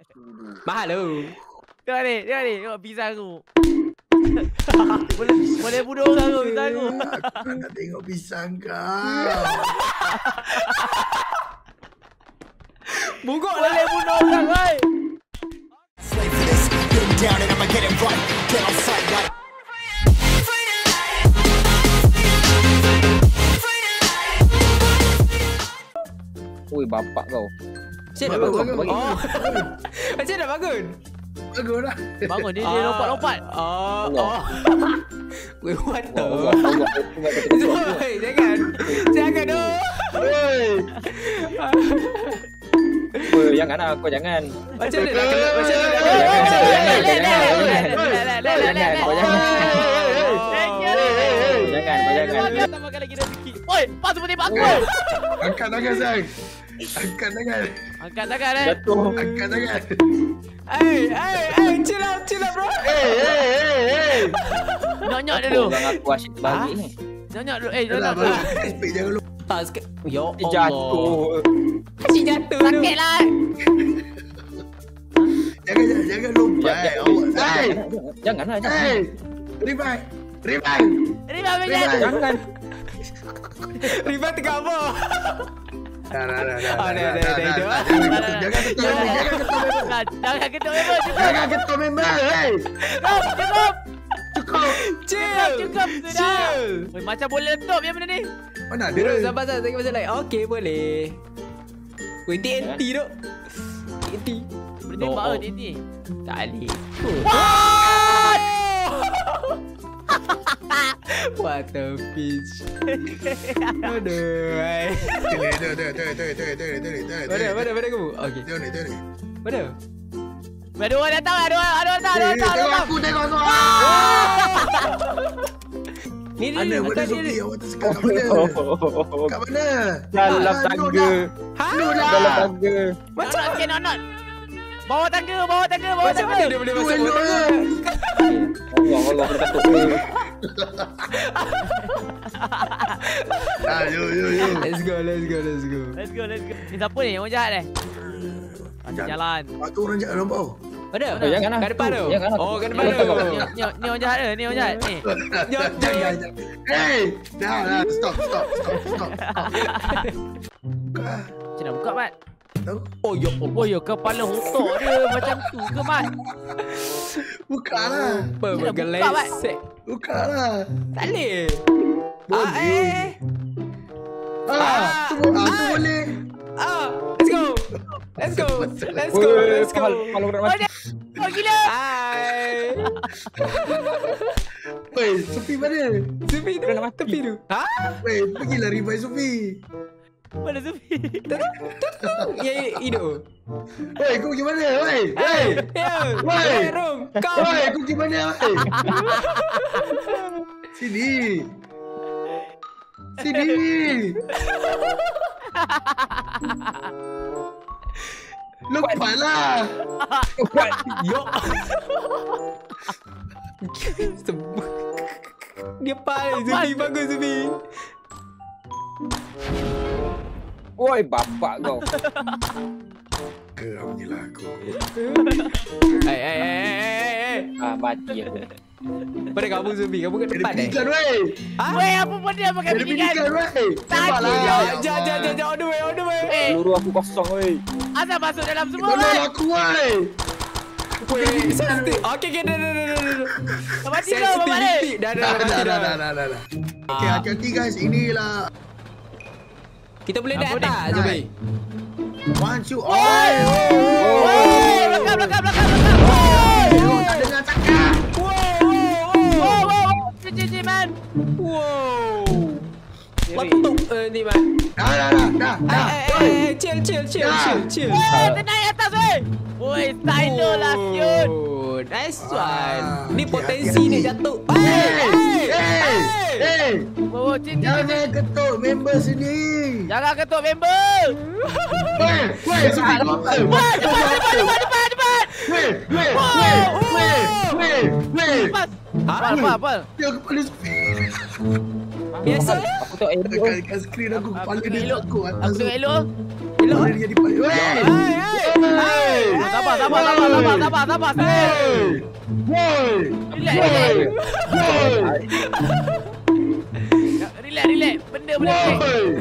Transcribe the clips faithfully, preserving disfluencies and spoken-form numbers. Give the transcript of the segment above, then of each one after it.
Mahal tu. Tengok ni, tengok ni. Tengok pisang aku. boleh boleh bunuh orang tu pisang aku. Aku nak tengok pisang kau. Bungkuk Boleh bunuh orang, woi. Down and I'ma get it right. Get on sight right. Oi, bapak kau. Macam dah bangun? Oh. Macam dah bangun? Bagus dah. Bangun dia, dia lompat-lompat. Oh. Oh. Wait, what the? Allah, Allah, Allah. Oi, jangan. Jangan tu. Oi, jangan lah, kau jangan. Macam mana nak kena? Macam mana nak kena? Jangan, Macam mana nak jangan, kena? jangan, kau jangan. Jangan, kau jangan. Tambahkan lagi rezeki. Oi, pas semua tembak aku. Angkat tangan sang. Angkat tangan. Angkat tangan eh. Jatuh. Angkat tangan. Hey, hey, hey, chill out, chill out bro. Hey, hey, hey, hey. Nyok-nyok dulu. Jangan aku asyik bagi ni. Nyok-nyok dulu. Eh, Yalah, nyok-nyok. bagus. Respect jangan lupa. Tak sikit. Ya Allah. Dia jatuh. Asyik jatuh tu. Sakit lah. Jangan, jangan, jangan lupa. Jangan, eh. Awak. jangan, Hey, Janganlah, jangan. hey. Revive. Revive. Terima kasih. Revive. Jangan. Riba tengah apa? Dah, dah, dah, dah, Oh, dah, dah, dah, dah, dah, dah, dah. dah. Jangan ketua member. Jangan ketua member. Jangan ketuk member. Cukup. Jangan ketua member. Hey. Cukup. Cukup. Cukup. Chill. Cukup. Sudah. Chill. Oi, macam boleh letup yang benda ni. Mana ada? Bro, sabar sabar saya pasal lain. Okey, boleh. Weh, T N T tu. T N T. Boleh tembak ke dia ni? Tak boleh. What? What the bitch. Aduh. ai. Tengok, tengok, tengok, tengok, tengok, tengok, tengok, tengok. Mana mana mana kamu? Okey. Tengok ni, tengok ni. Mana? Ada orang datang, ada orang, ada orang datang, ada orang Eh, datang, ada tengok orang aku, tengok aku. Ni ni. Mana, mana atas Sophie? ni. Awak tersekat kat mana? Kat mana? Dalam Ah, tangga. no dah. Ha? No dah. Dalam tangga. Macam mana sikit, not. Bawah tangga, bawah tangga, bawah Macam tangga. mana dia boleh masuk Elok bawah tangga? Allah, Allah, aku takut. Ah, yo, yo, yo. Let's go, let's go, let's go. Let's go, let's go. Ni siapa ni? Orang jahat eh? Macam jalan. Ah, tu orang jahat nampak. Mana? Oh, jangan lah. Kat depan tu. Jangan lah. Oh, kat depan Jangan tu. lah. Ni, ni, ni orang jahat ke? Ni orang jahat. Ni. Jangan, Jangan, jangan. Hey, dah, dah. Stop, stop, stop, stop. Buka. Macam nak buka, Mat? Tahu? Oh, ya Allah. Oh, ya kepala otak dia macam tu ke, Mat? Buka lah. Apa Macam nak buka, bergelesek? Buka lah. Tak boleh. Boleh. Ah, eh. Ah, tu, ah, tu boleh. Ah, let's go. Let's go. Let's go. Oi, Let's go. kepala- kepala berat Oh, mati. dia. Oh, gila. Hai. Weh, Sufi mana? Sufi tu nak mati tepi tu. Ha? Weh, pergilah revive Sufi. Mana Sufi? Ya, hidup. Weh, kau pergi mana? Weh, Hey, weh. ya. Woi. Hey, Rom. Kau. Weh, kau pergi mana? Weh. Sini. Sini. Lompatlah. Yo. Sebut. Dia paling Sufi bagus Sufi. Woi, bapak kau. Geram je lah aku. Hai hai hai hai hai. Ah, mati aku. Pada kamu Sufi, kamu kat Ada depan eh. pinikan, weh. Ha? Weh, apa pun dia pakai Ada pinikan? pinikan, weh. Sakit. Sabarlah. Jom, jom, jom, jom, jom, on the way, on the way. Eh, Peluru aku kosong, woi. asal masuk dalam semua, Tolong Mat? aku, weh. Weh, sensitif. Okey, okey, dah, dah, dah, dah, dah. Kau mati kau, kau balik. Sensitivity. Dah, dah, Dah, dah, dah, mati dah, dah. dah, dah, dah. Okay, hati-hati guys. Inilah. Kita boleh naik Apa ni? atas, Sufi. One, two, oh. Weh, belakang, belakang, belakang, belakang. Oh, tak dengar cakap. Wow, wow, Wow, wow, wow. Cik, cik, man. wow. Letup eh, ni, man. Dah, dah, dah, dah, Eh, dah. eh, eh, chill, chill, chill, Dah. chill, chill. Weh, ternaik atas, weh. Weh, stylo lah, siut. Oh, nice one. Ah, Ni okey, potensi hati-hati. dia jatuh. Hey, Hey, hey, hey. Wow, wow, cik, cik, cik. Jangan ketuk member sini. Jangan ketuk member. Weh, weh, Sufi, kau apa? Cepat, cepat, cepat, cepat, cepat, cepat. Weh, weh, weh, weh, weh, weh. Cepat. Ha? Apa, apa, apa? Dia kepala Sufi. biasa je. Aku tengok elok. Dekat dekat skrin aku, kepala dia elok. aku. Aku tengok elok. Elok. Kepala dia di paling. Weh. Hai, hai. Hey. Sabar, sabar, Sabar, sabar, sabar, sabar, sabar. Woi. Relax, relax. Relax, relax. Benda boleh relax.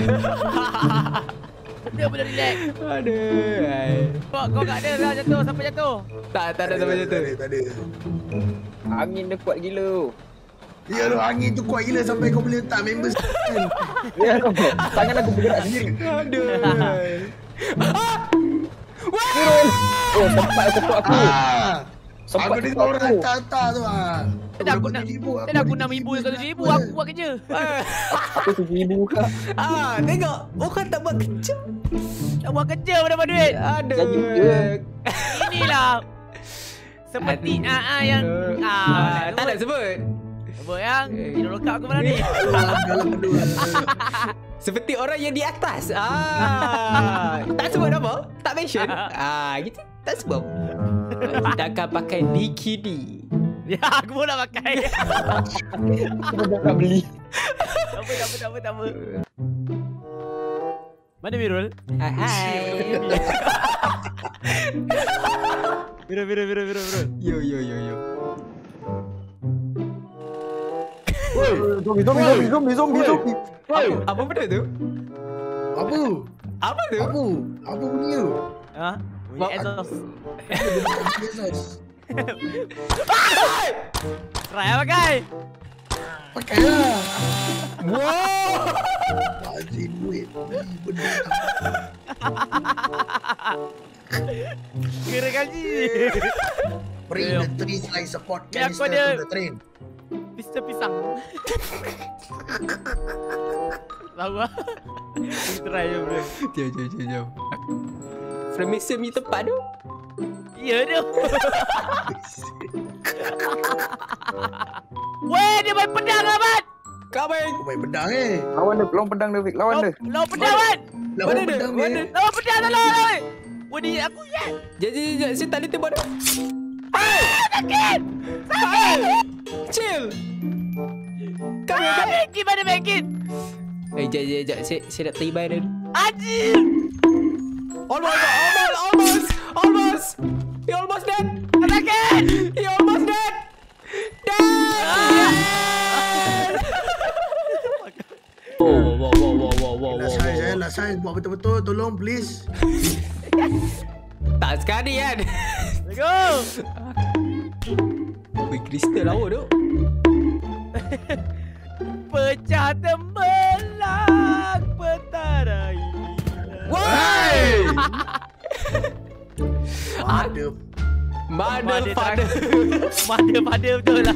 Benda boleh relax. Aduh. Kau kau tak ada dah jatuh, sampai jatuh. Tak, tak ada sampai jatuh. Tak ada. Angin dia kuat gila. Ya lu angin tu kuat gila sampai kau boleh letak members. Ya kau. Tangan aku bergerak sendiri. Aduh. Oh, sempat aku tu aku. Ah. Sempat Aku dengar orang hantar-hantar tu ah. Tak ada aku nak. Tak ada aku enam ribu kau tujuh ribu aku buat kerja. Aku tujuh ribu kak. Ah, tengok. Orang tak buat kerja. Tak buat kerja pun dapat duit. Aduh. Inilah. Seperti ah ah yang Ah, ah tak nak sebut. sebut yang hidung lokap aku malam ni. Seperti orang yang di atas. Ah, tak sebut nama, tak mention. Ah, gitu. Tak sebut. Kita akan pakai bikini. Ya, aku pun nak pakai. Aku dah nak beli. Tak apa, tak apa, tak apa, tak apa. Mana Mirul? Hai. Hai. Mirul, Mirul, Mirul, Mirul, Mirul. Yo yo yo yo. Woi, Zombie, zombie, zombie, zombie, zombie, zombie. woi. Apa benda tu? Apa? Apa tu? Apa? Apa bunyi tu? Ha? Bunyi exhaust. Jesus. Try lah pakai. Pakailah. Wow. Wajib duit. Beli benda. Kira gaji. Bring Yo. the tree like support Biar canister aku ada- to the train. Pistol pisang. Tahu lah. Kita try je bro. Jom jom jom jom. Freemason ni tempat tu. Ya dia. Weh, dia main pedang lah, Mat. Kau main. Kau main pedang eh. Lawan dia, lawan pedang dia, Vic. Lawan dia. Lawan pedang, Mat. Lawan Mana dia? pedang Mana? eh. Lawan pedang dah lawan, lawan. Weh, dia aku ya. Jom jom jom. Saya tak boleh tembak dia. Sakit. Sakit. Chill. Kau main Ah, kau. Bekin mana Bekin? Eh, jap jap jap. Saya saya nak tiba dia. Anjir. Almost, almost, almost, almost. He almost dead. Sakit. He almost dead. Dead. Oh, wow, wow, wow, wow, wow, Last wow, size eh. wow. Last size. Buat betul-betul. Tolong please. Tak sekali kan? Let's go. Wih, kristal lawa tu. Pecah tembelang petara ini. Hey! Ada. Mother father. Mother father betul lah.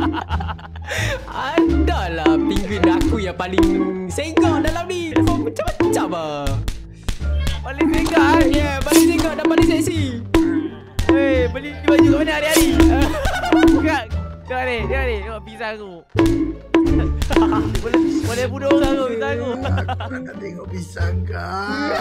Adalah penguin aku yang paling senggak dalam ni. Kau macam-macam ah. Paling tengah eh. Ya, yeah, paling senggak dan paling seksi. Hei, beli baju kat mana hari-hari? Kak, tengok ni, tengok ni, tengok pizza aku. boleh boleh bunuh orang aku pizza aku. Aku nak tengok pisang kau.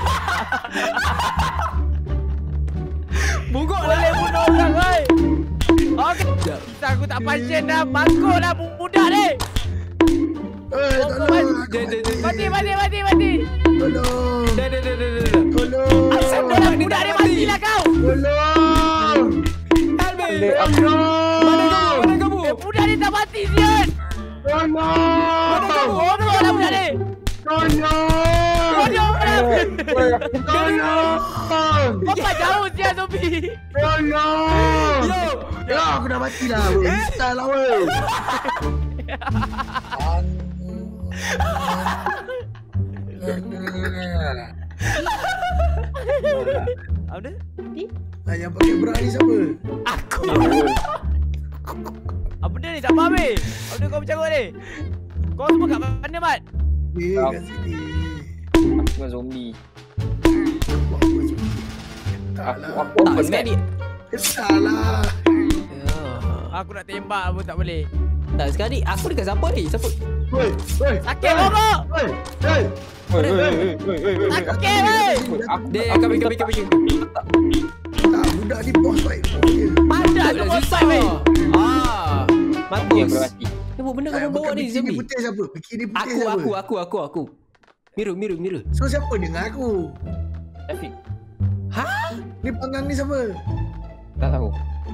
Bungkuk Boleh lah. bunuh orang, woi. Okey. Pizza aku tak pancen dah, mangkuk dah budak ni. Eh, tolong. Aku Jom, jom, jom. Mati, mati, mati, mati. Tolong. Dah, dah, dah, dah, dah, dah. Tolong. Asal Budak orang ni budak tak ni mati. matilah kau. Tolong. Help me. Tolong. Mana kamu? Mana kamu? Eh, budak ni tak mati, Zion. Tolong. Bodoh lah budak ni. Tolong. Bodoh lah. Tolong. Bapak jauh Zion zombie. Tolong. Yo. Ya, aku dah mati lah. Weh, instal lah weh. Apa dia? Nah, yang pakai bra ni siapa? Aku. Apa dia ni? Tak faham ni. Apa dia kau bercakap ni? Kau semua kat mana, Mat? Eh, kat sini. Aku dengan zombie. Buat apa sini? Tak Aku lah. aku Tak open sekali. Kesal lah. Ya. Aku nak tembak pun tak boleh. Tak sekali. Aku dekat siapa ni? Siapa? Woi, woi. Sakit bokok. Woi, woi. Woi, woi, woi, woi, woi, woi. Sakit weh. Aku Dia kami kami kami. Tak, budak ni boss fight dia. Padat tu boss fight weh. Ah. aku yang Mampus. berhati. Dia buat benda Tak, kau bawa bukan ni bikini zombie. putih siapa? Bikini putih Aku siapa? aku aku aku aku. Miru miru miru. So siapa dengan aku? Taufik. Ni panggang ni siapa? Tak tahu.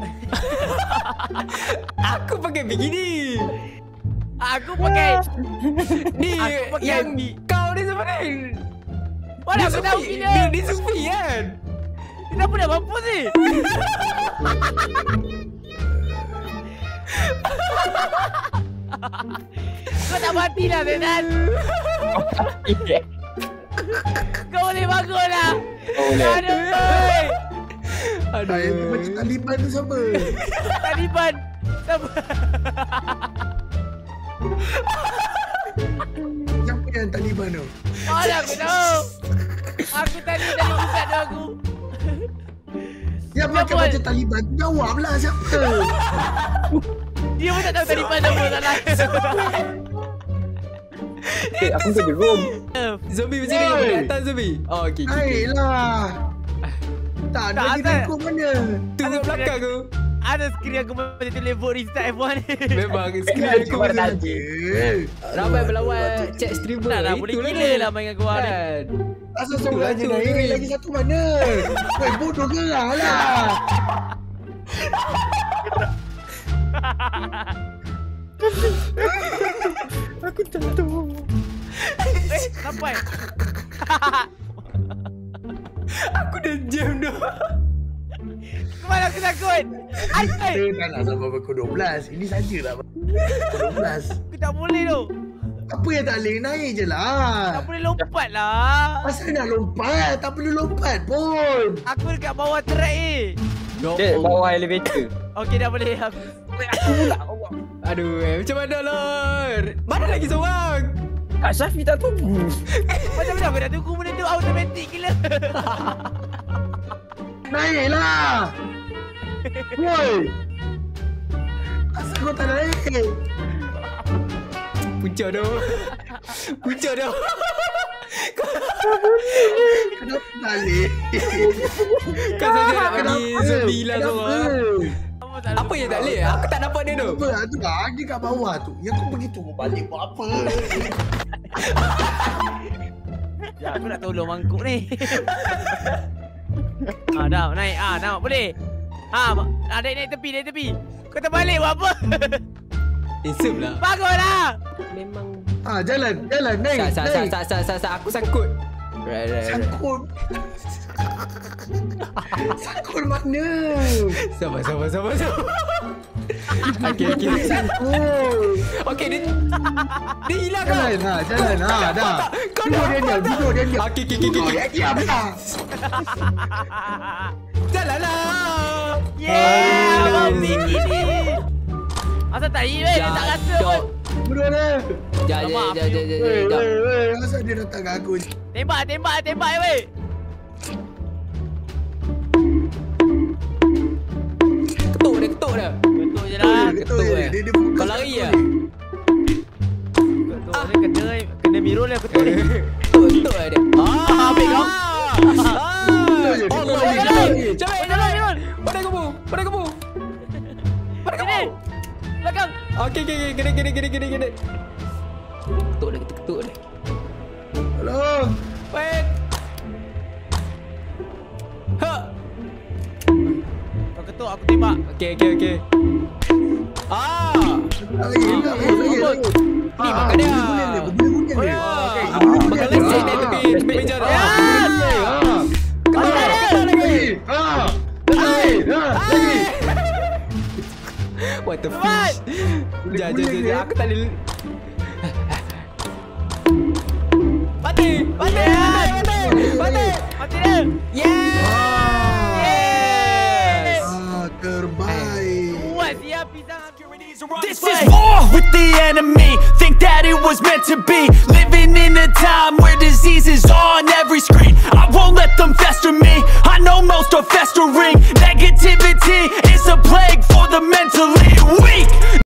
Aku pakai bikini. Aku pakai Ni Aku pakai yang bi- kau ni sebenarnya. Mana aku tahu Sufi. gila. Dia, dia Sufi kan? Kenapa dah mampus ni? Kau tak matilah Zenan. Kau boleh bangun lah. Boleh. Aduh. Aduh. Ay, macam Taliban tu siapa? Taliban. Siapa? Siapa yang Taliban tu? Mana aku tahu. Aku tadi tadi pusat tu aku. Yang pakai Siapa? macam Taliban tu jawablah siapa? Dia pun tak tahu Taliban siapa salah. Eh, aku kerja room. Zombie macam ni Oi. boleh atas zombie. Oh, okey. okey, okey. Naiklah. Tak ada Tak lagi atas. rekod mana? Tu Ada belakang aku. Ada skrin aku boleh tulis vote restart F one ni. Memang skill Dia aku cuma macam saja. ramai berlawan chat streamer. Tak lah, boleh Itulah gila dia. lah main dengan korang ni. Kan? Asal seorang je tu, naik, tu. lagi satu mana? Weh, bodoh gerang lah. Aku tak tahu. Eh, sampai. Aku dah jam dah. Kemana aku takut? Aisyah. Kita tak nak sampai pukul dua belas. Ini sajalah pukul dua belas. Aku tak boleh tu. Apa yang tak boleh? Naik je Tak lah. boleh lompat lah. Asal nak lompat? Tak perlu lompat pun. Aku dekat bawah track eh. Dia bawah elevator. Okey dah boleh. Aku Aku pula Allah. Aduh, eh, macam mana Lor? Mana lagi seorang? Kak Syafi tak tunggu. macam mana aku nak tunggu benda tu automatic gila. Naiklah. Woi. Asal kau tak naik? Punca dah. Punca dah. Kenapa tak boleh? Kau saja nak bagi Kenapa? zombie lah Kenapa? seorang. Apa yang tak boleh? Aku tak nampak dia tu. Apa? Tu dah dia kat bawah tu. Yang kau pergi tunggu balik buat apa? Ya, aku nak tolong mangkuk ni. ah, dah naik. Ah, nampak boleh. Ah, ma- ah, naik naik tepi, naik tepi. Kau terbalik buat apa? Insep lah. Baguslah. Memang. Ah, jalan, jalan, naik, Sat, sat, sat, naik. sat, sat, sat, sat. Aku sangkut. Right, right, right. Sangkut. Sangkut mana? Sabar, sabar, sabar, sabar. Okey, okey. Sangkut. Okey, dia... Dia hilang kau. Jalan lah, jalan lah, dah. Kau Duduk dia diam, duduk dia diam. Okey, okey, okey, Duduk okey. dia diam lah. Jalanlah. Yeah, Aduh. abang tinggi ni. Asal tak hit weh, dia tak rasa pun. Duduk dia. Jap, jap, Alamak, jap, jap, jap, Weh, jap. weh, weh. Asal dia datang kat aku? Tembak, tembak, tembak weh. Ketuk dia, ketuk dia. Betul je lah. Betul je. eh. Dia dia fokus Kau kat lari aku lah. ni. Betul ni kena kena mirror lah betul ni. Ketuk, ketuk lah dia. Ah, ambil kau. Betul je, Ah. betul Allah, je, jalan. betul je. Cepat, Eh, jalan. jalan, jalan. Pada kamu, pada kamu. Pada kamu. Sini. Belakang. Okey, okey, okey. Kena, kena, kena, kena, kena. Ketuk dia, ketuk, ketuk dia. Tolong. Wait. Ha. Kau ketuk aku tembak. Okey, okey, okey. Ah. Tak lagi, tak lagi, tak lagi, tak lagi. Ni Ah, makan dia. berguling dia, berguling dia. Oh, ya. Okey. Ah, berguling Makan dia. lesen Ah, dia tepi, ah. tepi meja tu. Ya. Ah. Ketuk dia, ketuk lagi. Ah. Lagi. Ah, lagi. What the Cepat. fish? Jap, jap, jap, jap. Aku tak boleh. Mati, mati, mati, mati. Mati dia. Yeah. Yes. Ah, terbaik. Buat siap pisang. This is war with the enemy. Think that it was meant to be. Living in a time where disease is all